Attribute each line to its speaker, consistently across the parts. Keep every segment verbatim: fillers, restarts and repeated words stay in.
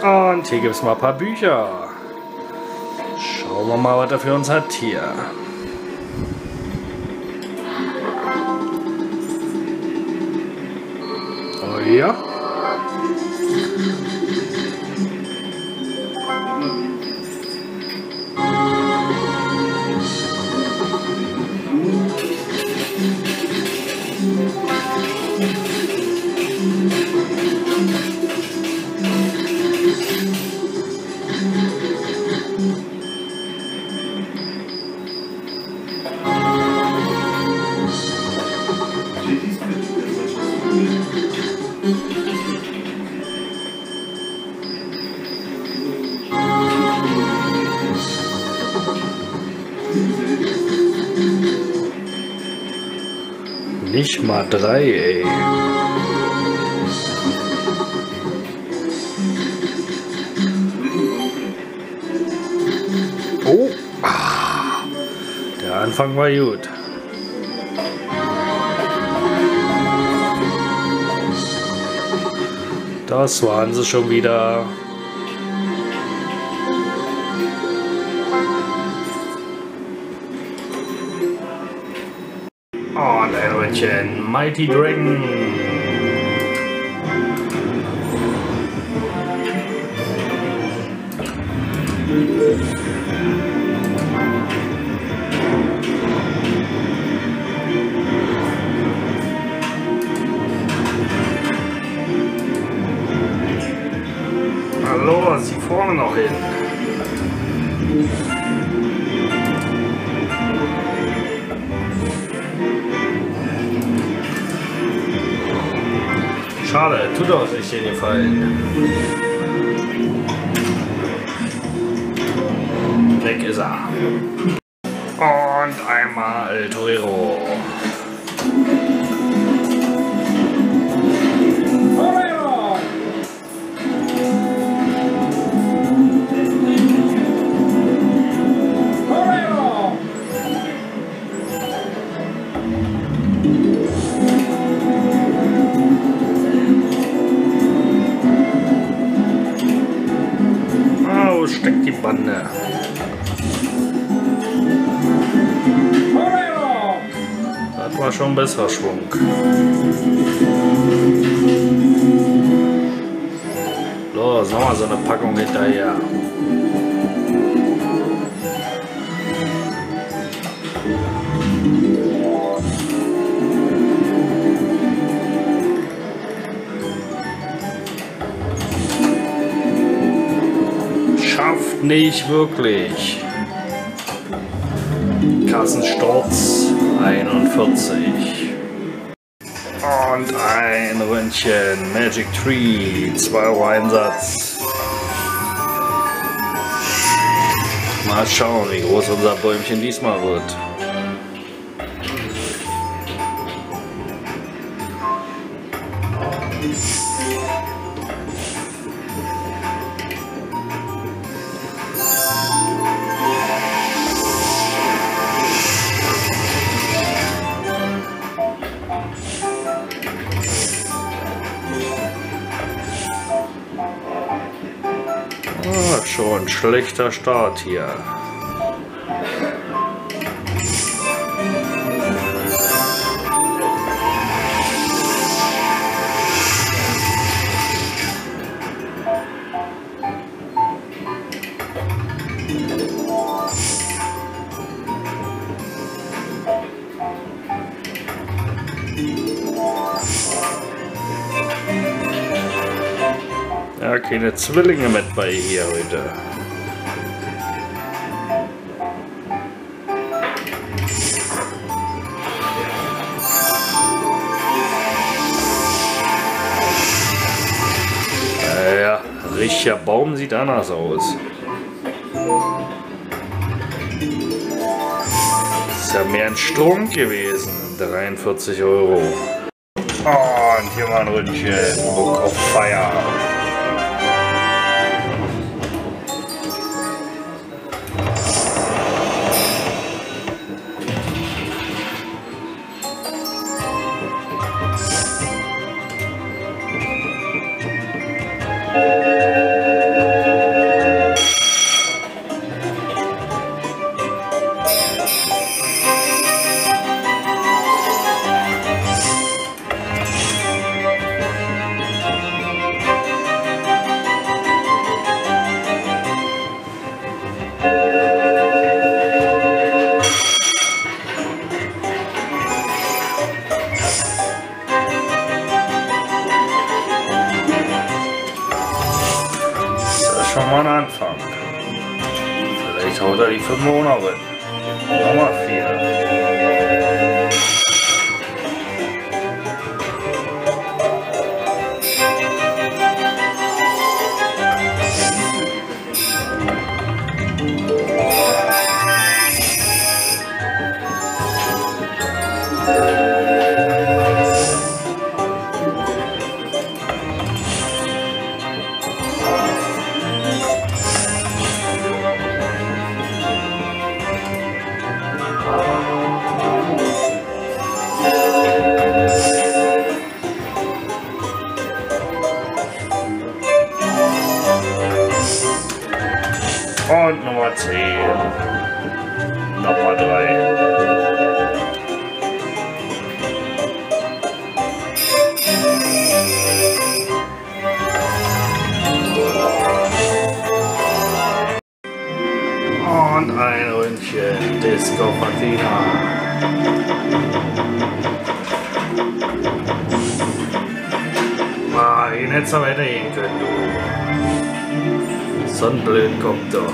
Speaker 1: Und hier gibt es mal ein paar Bücher. Schauen wir mal, was er für uns hat hier. Oh ja. Nicht mal drei, ey. Oh, ah, der Anfang war gut. Das waren sie schon wieder. Und ein Röntgen, Mighty Dragon. Hallo, sie vorne noch hin. Schade, tut auch nicht den Gefallen. Weg ist er. Und einmal El Torero. Wo steckt die Bande? Das war schon ein besserer Schwung. Los, nochmal so eine Packung hinterher. Schafft nicht wirklich. Kassensturz einundvierzig. Und ein Röntgen Magic Tree, zwei Euro Einsatz. Mal schauen, wie groß unser Bäumchen diesmal wird. Ah, schon schlechter Start hier. Ja, keine Zwillinge mit bei hier heute. Ja, richtiger Baum sieht anders aus. Das ist ja mehr ein Strunk gewesen. dreiundvierzig Euro. Und hier mal ein Ründchen. Book of Fire. schon mal ein Anfang. Vielleicht haut er die fünf Monate. Nochmal vier. Und Nummer zehn. Nochmal drei. Und ein Ründchen Disco Fatina. Ah, ihn hättest du weitergehen können, du. So ein blöd kommt doch.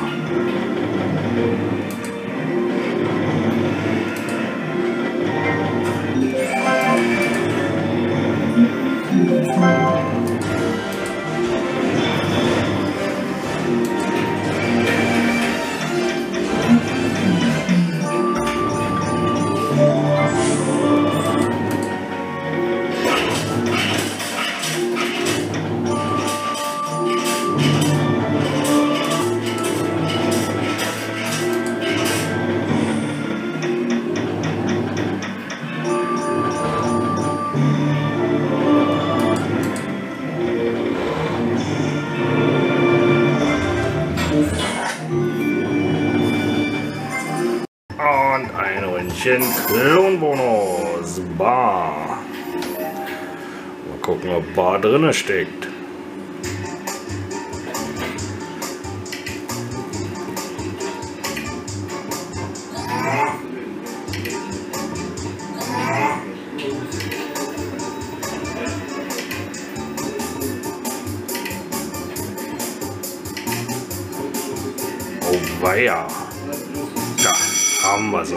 Speaker 1: Und ein Ründchen Klonbonus. Bar. Mal gucken, ob Bar drinne steckt. Oh weia. Da haben wir sie.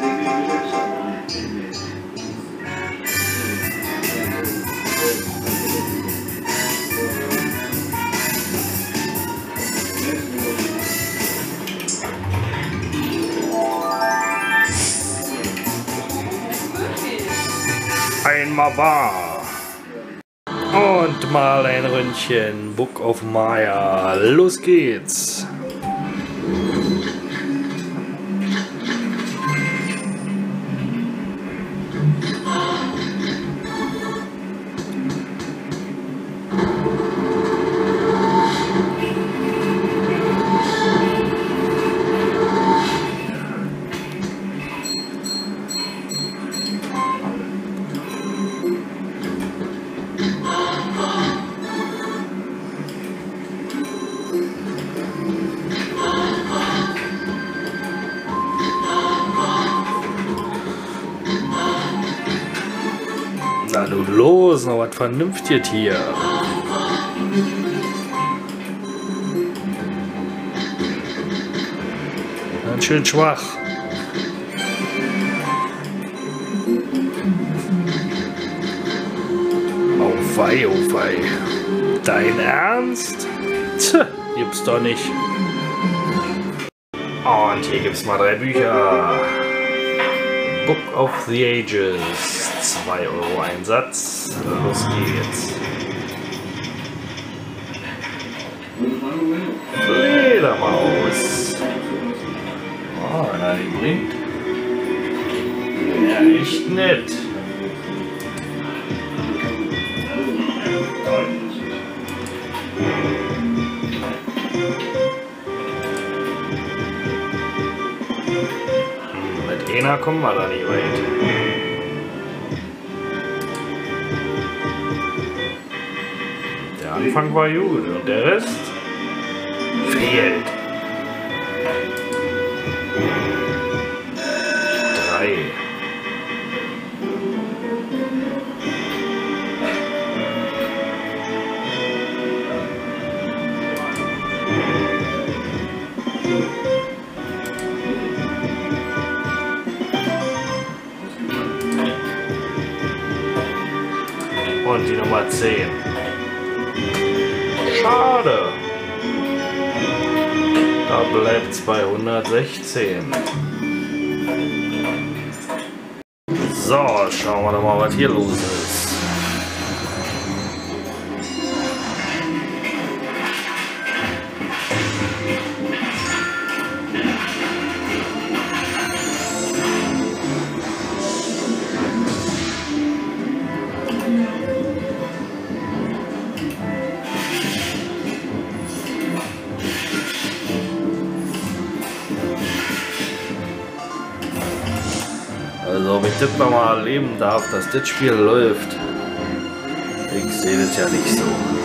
Speaker 1: Einmal Bar. Und mal ein Ründchen Book of Maya. Los geht's. Na du los, noch was Vernünftiges hier. Ganz schön schwach. Oh wei, oh wei. Dein Ernst? Tja, gibt's doch nicht. Und hier gibt's mal drei Bücher. Book of the Ages. zwei Euro Einsatz. Los geht's. Fledermaus. Oh, na, die bringt. Ja, echt nett. Mit einer kommen wir da nicht weit. Der Anfang war gut und der Rest fehlt. Drei. Und die Nummer zehn. Schade. Da bleibt es bei hundertsechzehn. So, schauen wir doch mal, was hier los ist. Also, ob ich das noch mal erleben darf, dass das Spiel läuft, ich sehe das ja nicht so.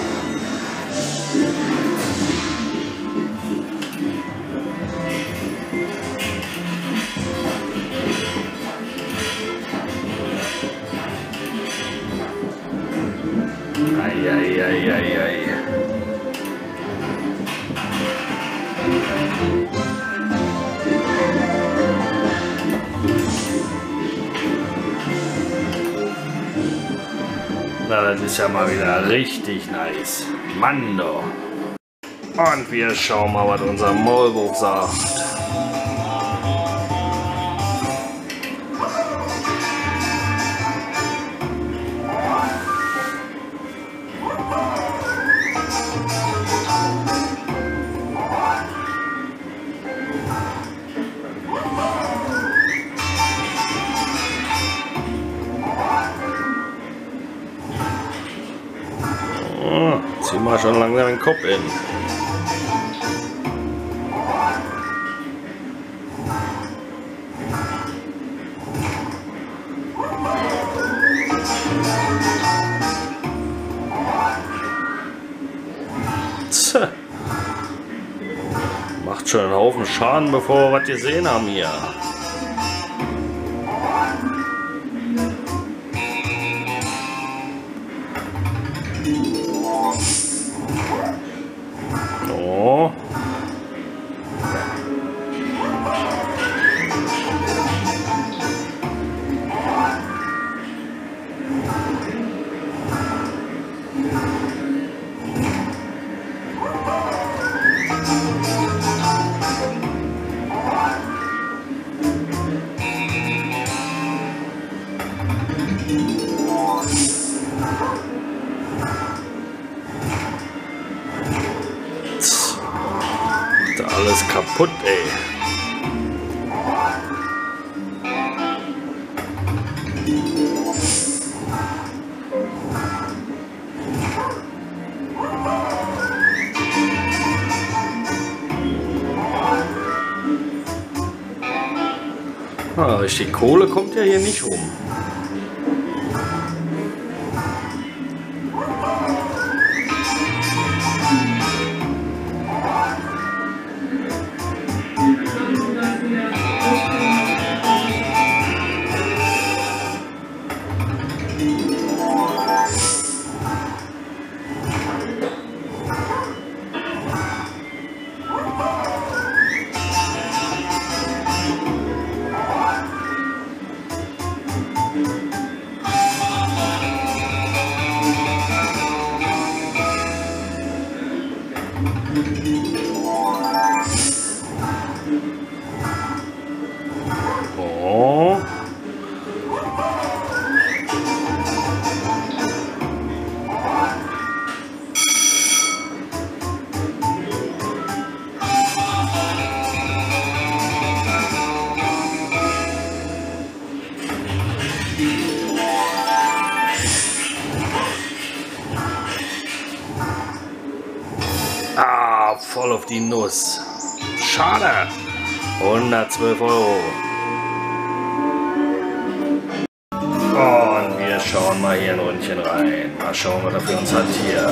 Speaker 1: Eieieiei. Na, das ist ja mal wieder richtig nice. Mando. Und wir schauen mal, was unser Maulwurf sagt. Oh, zieh mal schon langsam den Kopf in. Tja. Macht schon einen Haufen Schaden, bevor wir was gesehen haben hier. Oh. Alles kaputt, ey. Ah, richtig Kohle kommt ja hier nicht rum. Oh. Ah, voll auf die Nuss. Schade. hundertzwölf Euro. Und wir schauen mal hier ein Rundchen rein. Mal schauen, was er für uns hat hier.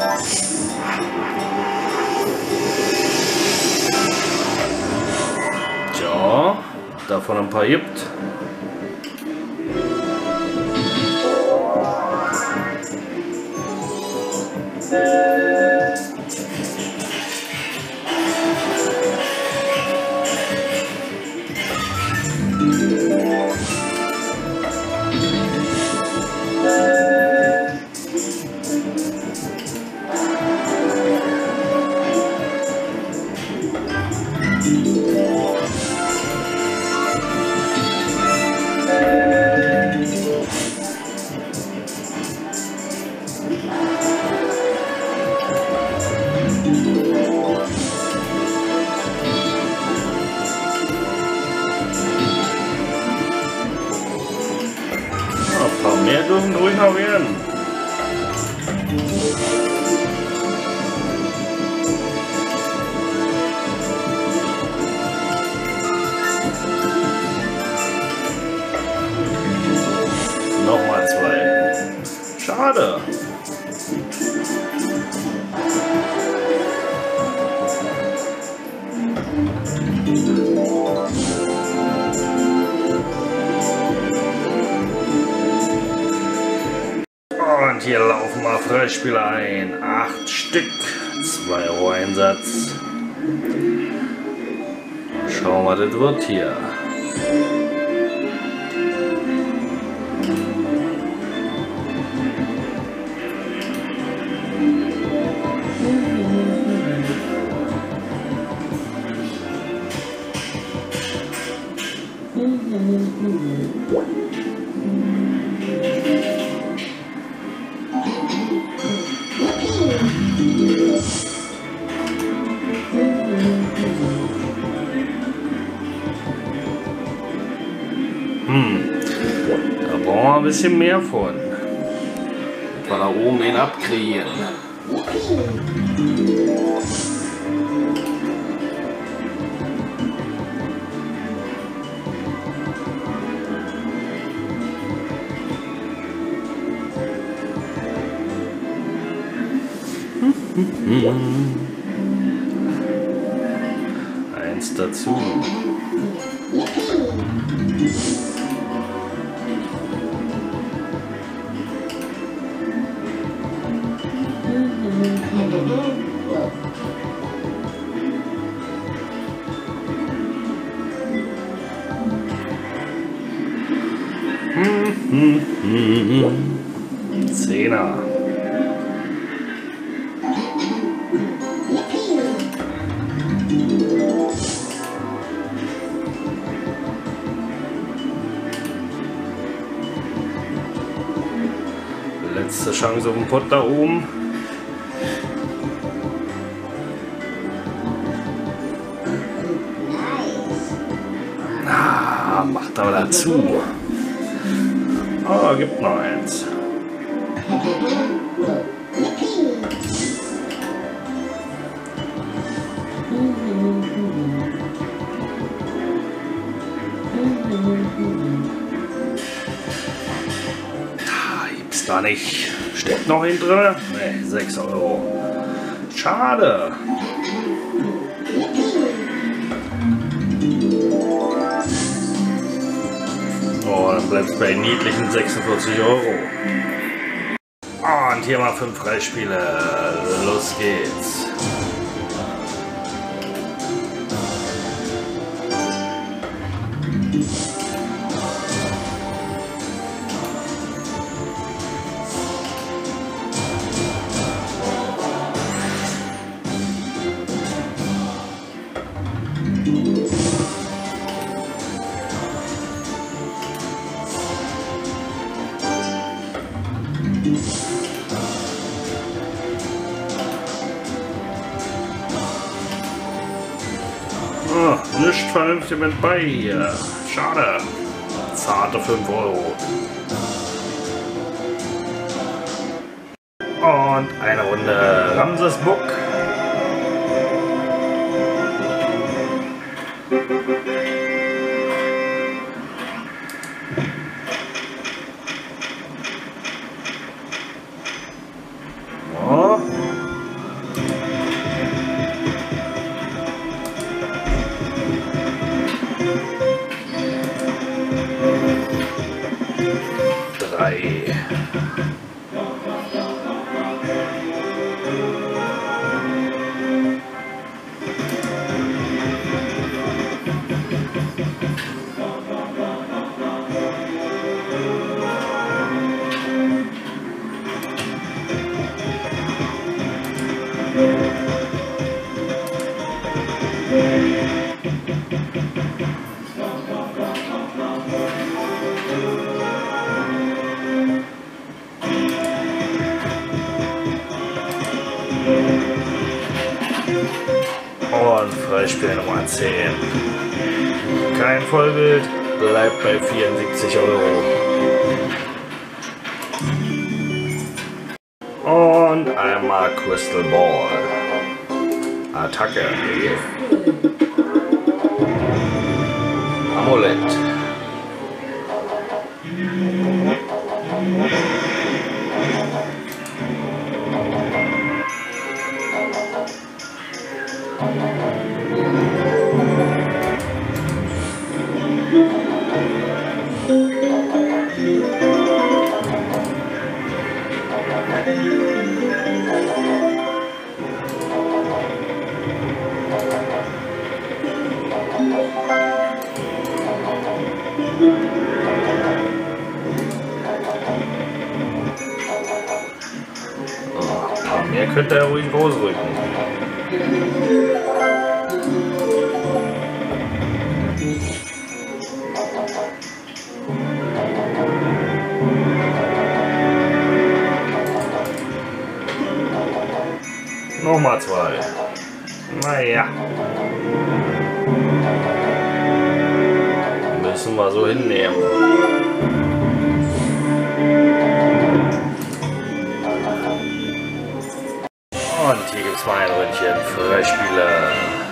Speaker 1: Tja, davon ein paar gibt. ruhig noch werden. Nochmal zwei. Schade. Und hier laufen mal Freispiele ein. Acht Stück. zwei Euro Einsatz. Schauen wir, was das wird hier. Hm, da brauchen wir ein bisschen mehr von. Dass wir da oben ihn abkriegen. Eins dazu. Zehner. Letzte Chance auf den Pott da oben. Ah, macht aber dazu. Ah, gibt noch eins. Ah, gibt's da nicht. Steckt noch hin drin? Ne, sechs Euro. Schade. Oh, dann bleibt es bei niedlichen sechsundvierzig Euro. Und hier mal fünf Freispiele. Los geht's. Oh, nicht vernünftig mit bei hier. Schade. Zarte fünf Euro. Und eine Runde Ramses Book. Oh. Drei. Und Freispiel Nummer zehn. Kein Vollbild, bleibt bei vierundsiebzig Euro. Und einmal Crystal Ball. Attacke. Amulett. Mehr könnte er ruhig rausrücken. Nochmal zwei. Naja. Müssen wir so hinnehmen. Und hier gibt es mal ein Röntgen Freispieler.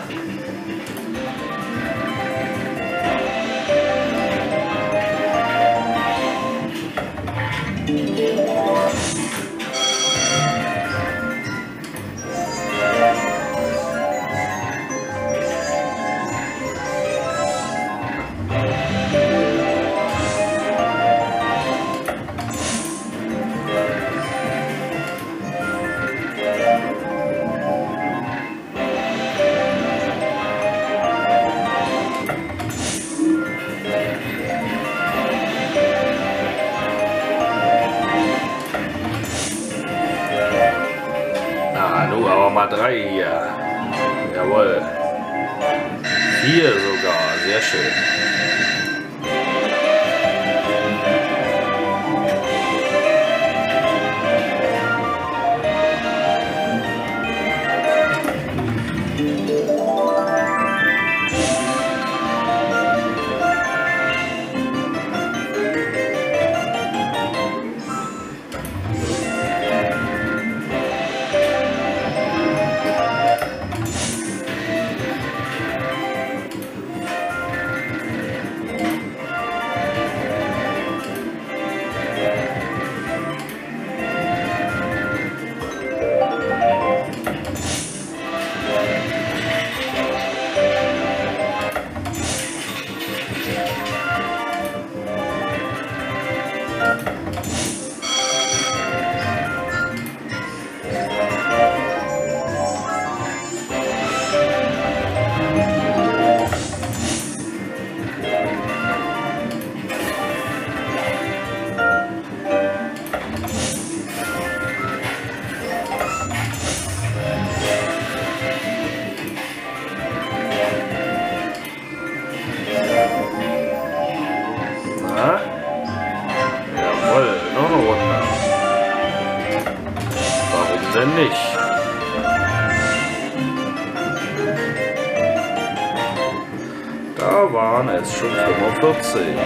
Speaker 1: Mal drei hier. Jawohl. Vier sogar. Sehr schön. Denn nicht. Da waren es schon fünfundvierzig.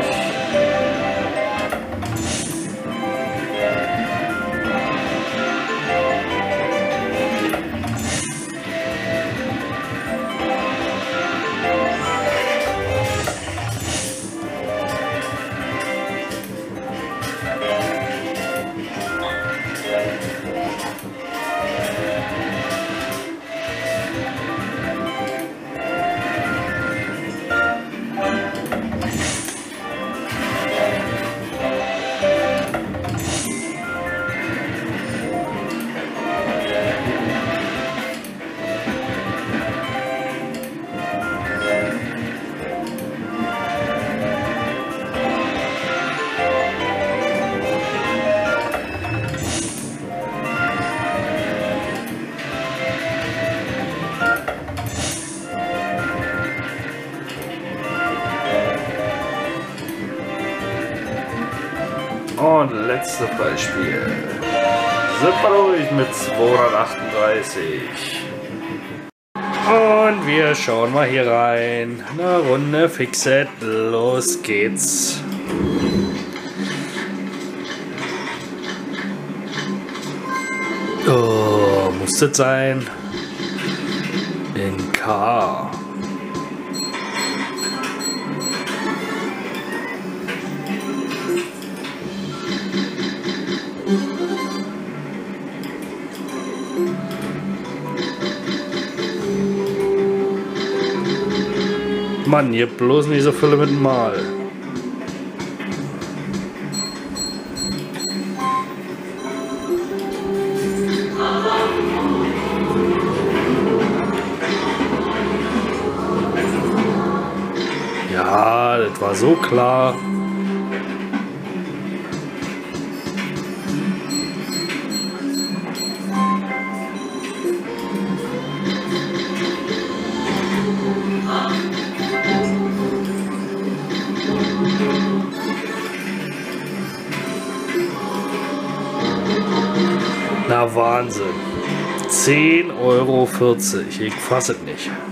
Speaker 1: Und letzte Beispiel. Sind wir durch mit zweihundertachtunddreißig. Und wir schauen mal hier rein. Eine Runde Fixet. Los geht's. Oh. muss das sein? In K. Mann, ihr bloß nicht so viele mit dem Mal. Ja, das war so klar. Na Wahnsinn. zehn Euro vierzig. Ich fasse es nicht.